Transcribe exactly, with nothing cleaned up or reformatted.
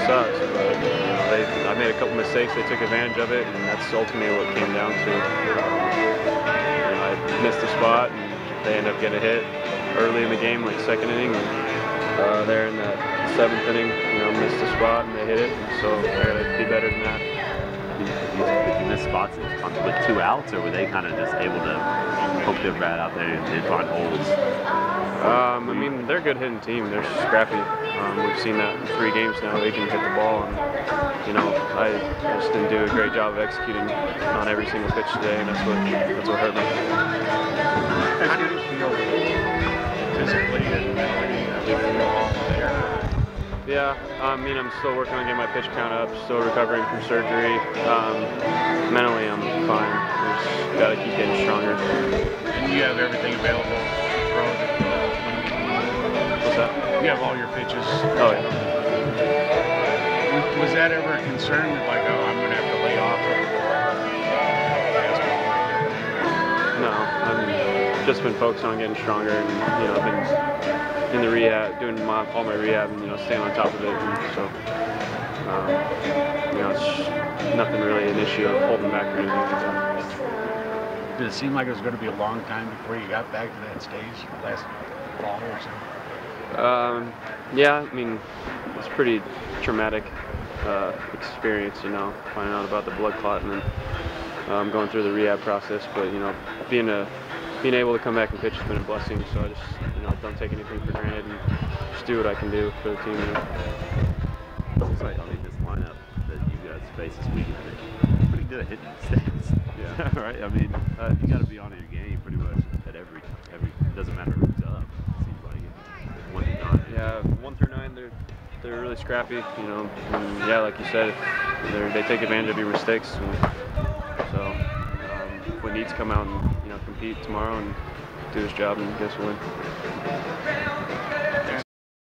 sucks, but you know, they, I made a couple mistakes. They took advantage of it, and that's ultimately what it came down to. Um, you know, I missed the spot, and they ended up getting a hit early in the game, like second inning. And, uh, there in that seventh inning, you know, missed the spot, and they hit it. And so I got to be better than that. Did you, did you miss spots with two outs, or were they kind of just able to poke their bat out there and find holes? Um, I mean, they're a good hitting team. They're scrappy. Um, we've seen that in three games now. They can hit the ball, and you know, I, I just didn't do a great job of executing on every single pitch today, and that's what that's what hurt me. How do you feel physically and mentally leaving off there? Yeah, I mean, I'm still working on getting my pitch count up. Still recovering from surgery. Um, mentally, I'm fine. We just got to keep getting stronger. And you have everything available to throw. What's that? You have all your pitches. Oh, yeah. Was, was that ever a concern that, like, oh, I'm going to have to lay off? No, I've just been focused on getting stronger, and you know, I've been in the rehab, doing my, all my rehab, and you know, staying on top of it. And so, um, you know, it's nothing really an issue of holding back or anything like that. Did it seem like it was going to be a long time before you got back to that stage last fall or so? Um, yeah, I mean, it's a pretty traumatic uh, experience, you know, finding out about the blood clot and then um, going through the rehab process. But you know, being a being able to come back and pitch has been a blessing. So I just, you know, don't take anything for granted and just do what I can do for the team. You know? Looks like, I mean, this lineup that you guys face this weekend, they're pretty good at hitting stats. Yeah, right. I mean, uh, you got to be on your game pretty much at every every. It doesn't matter who's up. It seems like it. One through nine. Yeah, one through nine, they're they're really scrappy. You know, and yeah, like you said, they take advantage of your mistakes. And so um, we need to come out and you know compete tomorrow and do his job and get us a win.